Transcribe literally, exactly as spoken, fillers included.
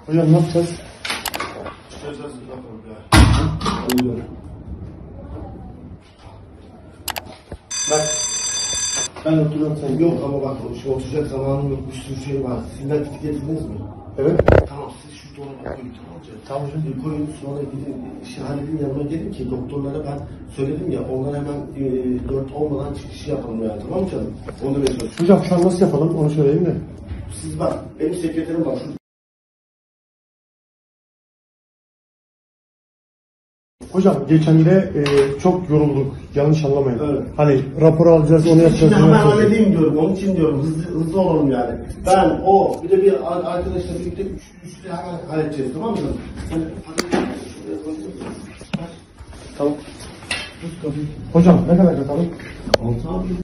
Hocam ne yapacağız? Çıkacağız bakalım ya. Uyuyorum. Bak. Ben oturuyorum sen. Yok ama bak şu oturacak zamanım yok. Bir sürü şey var. Sizler gidip getirdiniz mi? Evet. Tamam siz şu dolaba koyun tamam mı? Tamam hocam. Bir koyun sonra gidin Şahane'nin yanına gelin ki doktorlara ben söyledim ya onlara hemen e, dört olmadan çıkışı yapalım yani tamam mı canım? Onu demeye çalışıyorum. Hocam şu an nasıl yapalım onu söyleyeyim de. Siz bak benim sekreterim var. Şu Hocam geçen de e, çok yorulduk. Yanlış anlamayın. Evet. Hani rapor alacağız, onu yapacağız. Şimdi bunu hemen yapacağız. halledeyim diyorum. Onun için diyorum. Hızlı, hızlı olalım yani. Ben, o, bir de bir ar- arkadaşla birlikte üç, üçlü hemen halledeceğiz. Tamam mı? Sen şuraya koysun. Tamam. Hocam ne kadar katalım? Altı abi.